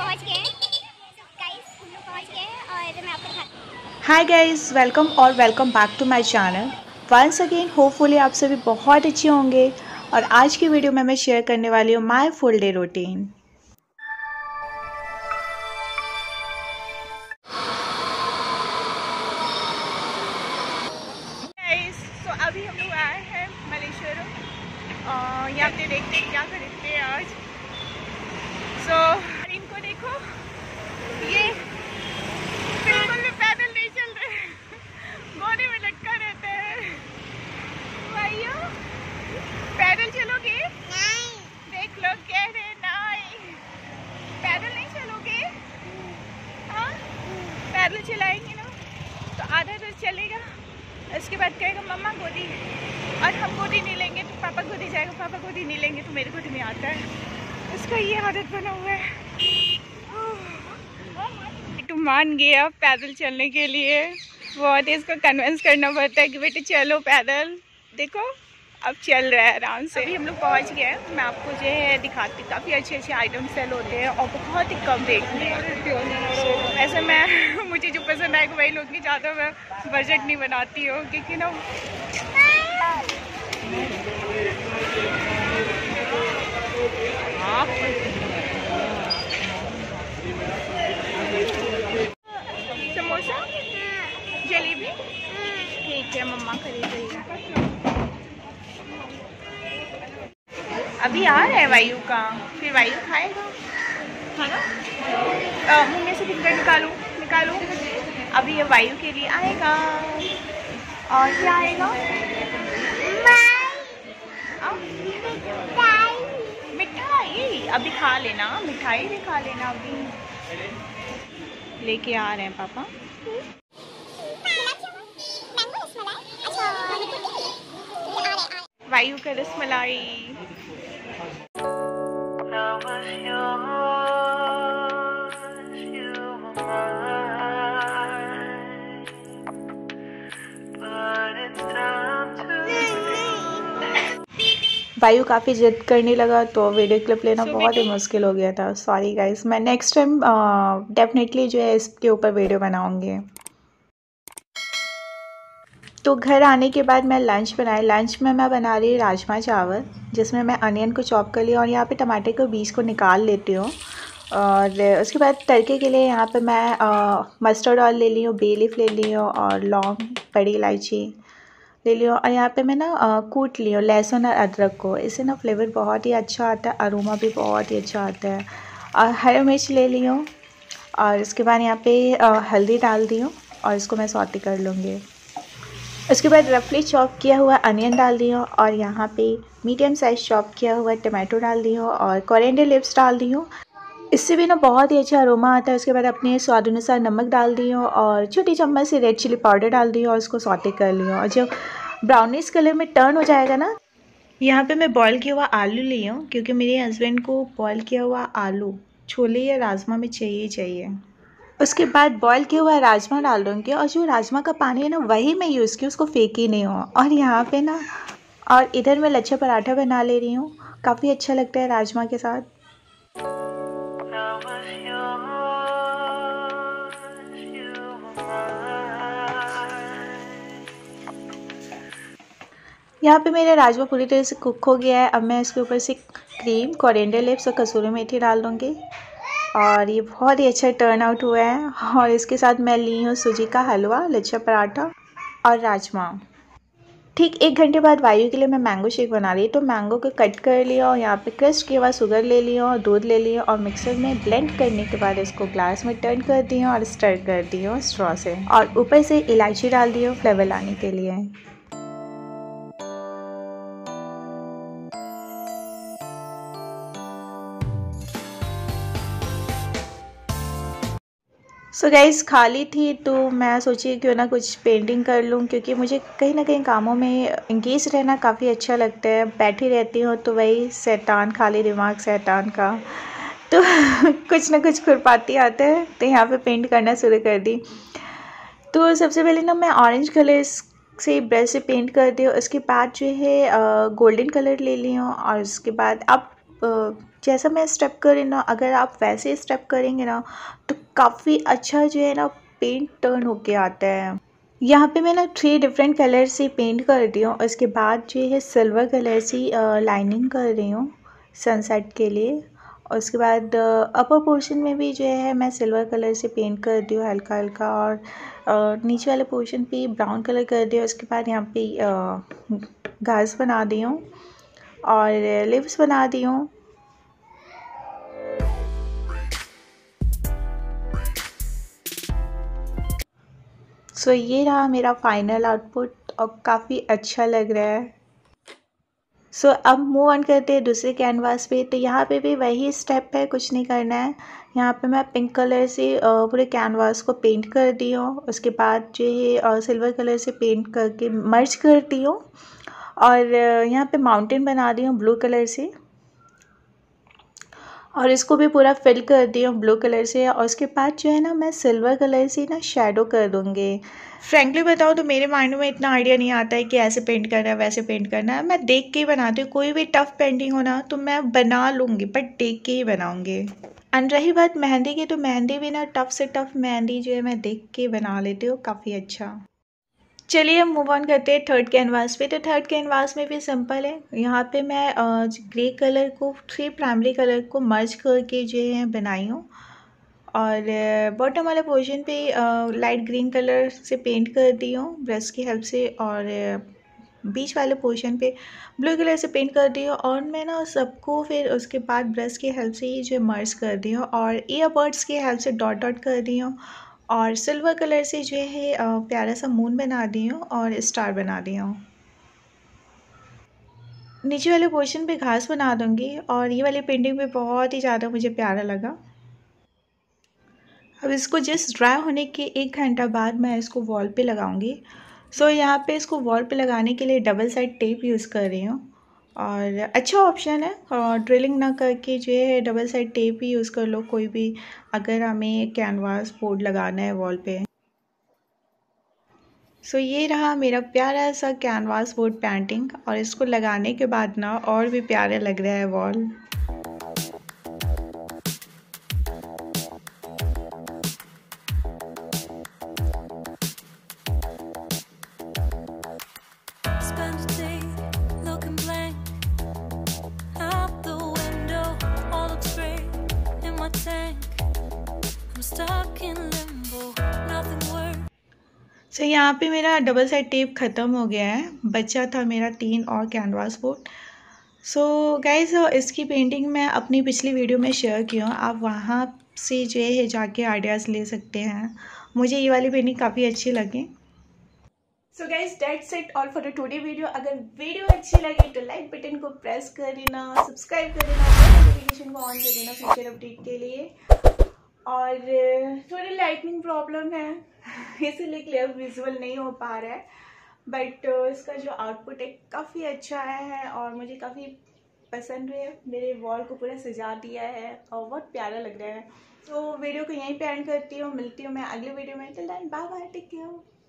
पहुंच गए हैं गाइस, हम लोग पहुंच गए हैं और मैं आपको दिखाती हाय गाइस, वेलकम और welcome back to my channel once again. Hopefully आप सभी बहुत अच्छे होंगे और आज की वीडियो में मैं शेयर करने वाली हूँ my full day routine. Guys, तो अभी हम लोग आए हैं मलेश्वरम और यहाँ पे देखते हैं क्या खरीदते हैं आज। सो इनको देखो, ये बिल्कुल भी पैदल नहीं चल रहे, गोदी में लटका रहते हैं। भाइयों, पैदल चलोगे? नहीं। देख लो कह रहे नहीं, पैदल नहीं चलोगे? हाँ, पैदल चलाएंगे ना तो आधा दूर चलेगा, उसके बाद कहेगा मम्मा गोदी, और हम गोदी नहीं लेंगे तो पापा गोदी जाएगा, पापा गोदी नहीं लेंगे तो मेरे गोदी में आता है। उसका ये आदत बना हुआ है। तो मान गया पैदल चलने के लिए, बहुत ही इसको कन्विंस करना पड़ता है कि बेटे चलो पैदल। देखो अब चल रहा है आराम से। अभी हम लोग पहुंच गए हैं, मैं आपको जो है दिखाती, काफ़ी अच्छे अच्छे आइटम सेल होते हैं और बहुत ही कम रेट में। वैसे मैं मुझे जो पसंद आएगा वही लोग, नहीं ज़्यादा मैं बजट नहीं बनाती हूँ क्योंकि ना समोसा, जलेबी, ठीक है मम्मा खरीद रही है। अभी आ रहा है वायु का, फिर वायु खाएगा, है ना? मुँह में से फिंगर निकालो। अभी ये वायु के लिए आएगा। और क्या आएगा? मिठाई। अभी खा लेना, मिठाई भी खा लेना। अभी लेके आ रहे हैं पापा। वायु का रसमलाई। वायु काफ़ी जिद करने लगा तो वीडियो क्लिप लेना बहुत ही मुश्किल हो गया था। सॉरी गाइस, मैं नेक्स्ट टाइम डेफिनेटली जो है इसके ऊपर वीडियो बनाऊंगी। तो घर आने के बाद मैं लंच बनाया। लंच में मैं बना रही राजमा चावल, जिसमें मैं अनियन को चॉप कर लिया और यहाँ पे टमाटर के बीज को निकाल लेती हूँ। और उसके बाद तड़के के लिए यहाँ पे मैं मस्टर्ड ऑयल ले ली हूँ, बे लीफ ले ली हूँ और लौंग, बड़ी इलायची ले लियो। और यहाँ पे मैं ना कूट लियो लहसुन और अदरक को, इससे ना फ्लेवर बहुत ही अच्छा आता है, अरोमा भी बहुत ही अच्छा आता है। और हरी मिर्च ले लियो और इसके बाद यहाँ पे हल्दी डाल दी हूँ और इसको मैं सौटे कर लूँगी। उसके बाद रफली चॉप किया हुआ अनियन डाल दी हूँ और यहाँ पे मीडियम साइज़ चॉप किया हुआ टमाटो डाल दी हूँ और कोरिएंडर लीव्स डाल दी हूँ। इससे भी ना बहुत ही अच्छा अरोमा आता है। उसके बाद अपने स्वाद अनुसार नमक डाल दी हूँ और छोटी चम्मच से रेड चिली पाउडर डाल दी और उसको सौटे कर लिया। और जब ब्राउनिश कलर में टर्न हो जाएगा ना, यहाँ पे मैं बॉईल किया हुआ आलू ली हूँ क्योंकि मेरे हस्बैंड को बॉईल किया हुआ आलू छोले या राजमा में चाहिए। उसके बाद बॉईल किया हुआ राजमा डाल दूँगी और जो राजमा का पानी है ना वही मैं यूज़ की, उसको फेंकी नहीं हूँ। और यहाँ पे ना, और इधर मैं लच्छा पराठा बना ले रही हूँ, काफ़ी अच्छा लगता है राजमा के साथ। यहाँ पे मेरा राजमा पूरी तरह से कुक हो गया है। अब मैं इसके ऊपर से क्रीम, कोरिएंडर लीव्स और कसूरी मेथी डाल दूँगी और ये बहुत ही अच्छा टर्न आउट हुआ है। और इसके साथ मैं ली हूँ सूजी का हलवा, लच्छा पराठा और राजमा। ठीक 1 घंटे बाद वायु के लिए मैं मैंगो शेक बना रही, तो मैंगो को कट कर लिया और यहाँ पे क्रश किया हुआ शुगर ले लिया और दूध ले लिया और मिक्सर में ब्लेंड करने के बाद इसको ग्लास में टर्न कर दिया और स्टर कर दिया स्ट्रॉ से, और ऊपर से इलायची डाल दिया फ्लेवर लाने के लिए। सो गाइस, खाली थी तो मैं सोची क्यों ना कुछ पेंटिंग कर लूँ, क्योंकि मुझे कहीं ना कहीं कामों में इंगेज रहना काफ़ी अच्छा लगता है। बैठी रहती हूँ तो वही शैतान, खाली दिमाग शैतान का, तो कुछ ना कुछ खुरपाती आते हैं, तो यहाँ पे पेंट करना शुरू कर दी। तो सबसे पहले ना मैं ऑरेंज कलर से ब्रश से पेंट कर दी। उसके बाद जो है गोल्डन कलर ले ली हूँ और उसके बाद अब जैसा मैं स्टेप कर रही ना, अगर आप वैसे स्टेप करेंगे ना तो काफ़ी अच्छा जो है ना पेंट टर्न होके आता है। यहाँ पे मैं ना 3 डिफरेंट कलर से पेंट कर रही हूँ। उसके बाद जो है सिल्वर कलर से लाइनिंग कर रही हूँ सनसेट के लिए। और उसके बाद अपर पोर्शन में भी जो है मैं सिल्वर कलर से पेंट कर दी हूँ हल्का हल्का, और नीचे वाले पोर्शन पे ब्राउन कलर कर दिया। उसके बाद यहाँ पे घास बना दी हूँ और लिव्स बना दी हूँ। सो ये रहा मेरा फाइनल आउटपुट और काफ़ी अच्छा लग रहा है। सो अब मूव ऑन करते हैं दूसरे कैनवास पे। तो यहाँ पे भी वही स्टेप है, कुछ नहीं करना है। यहाँ पे मैं पिंक कलर से पूरे कैनवास को पेंट कर दी हूँ। उसके बाद जो है सिल्वर कलर से पेंट करके मर्ज करती हूँ और यहाँ पे माउंटेन बना दी हूँ ब्लू कलर से, और इसको भी पूरा फिल कर दी हूँ ब्लू कलर से। और उसके बाद जो है ना मैं सिल्वर कलर से ना शेडो कर दूँगी। फ्रैंकली बताऊँ तो मेरे माइंड में इतना आइडिया नहीं आता है कि ऐसे पेंट करना है वैसे पेंट करना है। मैं देख के ही बनाती हूँ, कोई भी टफ़ पेंटिंग हो ना तो मैं बना लूँगी, बट देख के ही बनाऊँगी। एंड रही बात मेहंदी की, तो मेहंदी भी ना टफ़ से टफ़ मेहंदी जो है मैं देख के बना लेती हूँ काफ़ी अच्छा। चलिए हम मूव ऑन करते हैं थर्ड कैनवास पे। तो थर्ड कैनवास में भी सिंपल है। यहाँ पे मैं ग्रे कलर को 3 प्राइमरी कलर को मर्ज करके जो है बनाई हूँ, और बॉटम वाले पोर्शन पे लाइट ग्रीन कलर से पेंट कर दी हूँ ब्रश की हेल्प से, और बीच वाले पोर्शन पे ब्लू कलर से पेंट कर दी हूँ। और मैं ना सबको फिर उसके बाद ब्रश की हेल्प से ही जो मर्ज कर दी हूँ और ईयरबड्स की हेल्प से डॉट डॉट कर दी हूँ, और सिल्वर कलर से जो है प्यारा सा मून बना दी हूँ और स्टार बना दी हूँ। नीचे वाले पोर्शन पे घास बना दूँगी, और ये वाली पेंटिंग पे बहुत ही ज़्यादा मुझे प्यारा लगा। अब इसको जस्ट ड्राई होने के 1 घंटा बाद मैं इसको वॉल पे लगाऊंगी। सो यहाँ पे इसको वॉल पे लगाने के लिए डबल साइड टेप यूज़ कर रही हूँ, और अच्छा ऑप्शन है। और ड्रिलिंग ना करके जो है डबल साइड टेप ही यूज़ कर लो कोई भी, अगर हमें कैनवास बोर्ड लगाना है वॉल पे। सो ये रहा मेरा प्यारा सा कैनवास बोर्ड पेंटिंग, और इसको लगाने के बाद ना और भी प्यारा लग रहा है वॉल। सो यहाँ पे मेरा डबल साइड टेप ख़त्म हो गया है, बचा था मेरा 3 और कैनवास बोर्ड। सो गाइज़ इसकी पेंटिंग मैं अपनी पिछली वीडियो में शेयर की हूँ, आप वहाँ से जो है जाके आइडियाज़ ले सकते हैं। मुझे ये वाली पेंटिंग काफ़ी अच्छी लगी। So guys that's it all for the today video. अगर वीडियो अच्छी लगी तो लाइक बटन को प्रेस कर देना, सब्सक्राइब कर देना, बेल नोटिफिकेशन को ऑन कर देना फ्यूचर अपडेट के लिए। और थोड़ी लाइटनिंग प्रॉब्लम है इसीलिए क्लियर विजुअल नहीं हो पा रहा है, बट इसका जो आउटपुट है काफ़ी अच्छा आया है और मुझे काफ़ी पसंद है। मेरे वॉल को पूरा सजा दिया है और बहुत प्यारा लग रहा है। तो वीडियो को यहीं पे एंड करती हूँ, मिलती हूँ मैं अगले वीडियो में। Till then bye bye, take care.